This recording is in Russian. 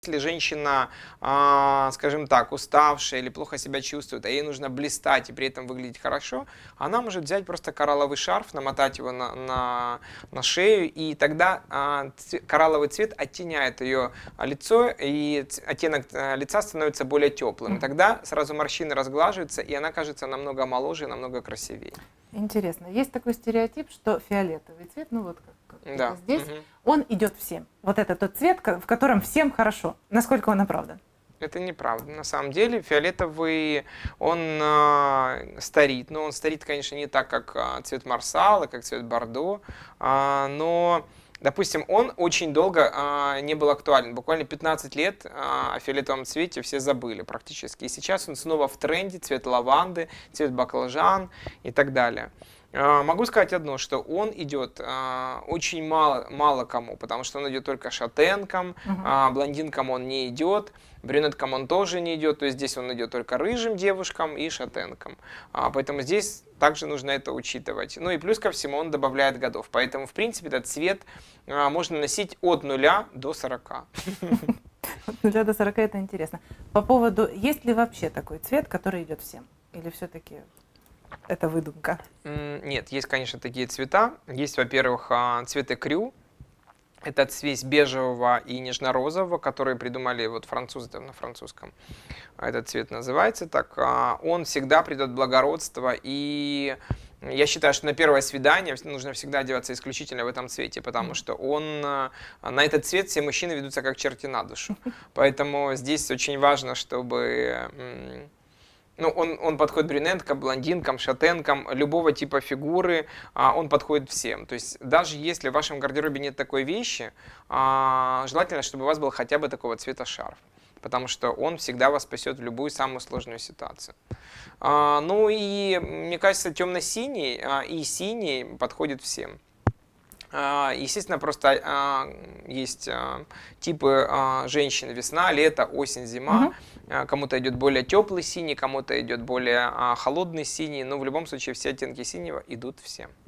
если женщина, скажем так, уставшая или плохо себя чувствует, а ей нужно блистать и при этом выглядеть хорошо, она может взять просто коралловый шарф, намотать его на шею, и тогда коралловый цвет оттеняет ее лицо, и оттенок лица становится более теплым. И тогда сразу морщины разглаживаются, и она кажется намного моложе и намного красивее. Интересно. Есть такой стереотип, что фиолетовый цвет, ну вот как Да. здесь, он идет всем. Вот это тот цвет, в котором всем хорошо. Насколько он оправдан? Это неправда. На самом деле фиолетовый, он старит. Но он старит, конечно, не так, как цвет марсала, как цвет бордо, но... Допустим, он очень долго не был актуален. Буквально 15 лет о фиолетовом цвете все забыли практически. И сейчас он снова в тренде, цвет лаванды, цвет баклажан и так далее. Могу сказать одно, что он идет очень мало кому, потому что он идет только шатенкам, блондинкам он не идет, брюнеткам он тоже не идет, то есть здесь он идет только рыжим девушкам и шатенкам. Поэтому здесь также нужно это учитывать. Ну и плюс ко всему он добавляет годов, поэтому в принципе этот цвет можно носить от 0 до 40. От 0 до 40 это интересно. По поводу, есть ли вообще такой цвет, который идет всем? Или все-таки... это выдумка? Нет, есть, конечно, такие цвета. Есть, во-первых, цвет экрю. Это смесь бежевого и нежно-розового, которые придумали вот французы там на французском. Этот цвет называется так. Он всегда придает благородство, и я считаю, что на первое свидание нужно всегда одеваться исключительно в этом цвете, потому что на этот цвет все мужчины ведутся как черти на душу. Поэтому здесь очень важно, чтобы... Ну, он подходит брюнеткам, блондинкам, шатенкам, любого типа фигуры, он подходит всем. То есть даже если в вашем гардеробе нет такой вещи, желательно, чтобы у вас был хотя бы такого цвета шарф, потому что он всегда вас спасет в любую самую сложную ситуацию. Ну и, мне кажется, темно-синий и синий подходит всем. Естественно, просто есть типы женщин: весна, лето, осень, зима. Кому-то идет более теплый синий, кому-то идет более холодный синий, но в любом случае все оттенки синего идут всем.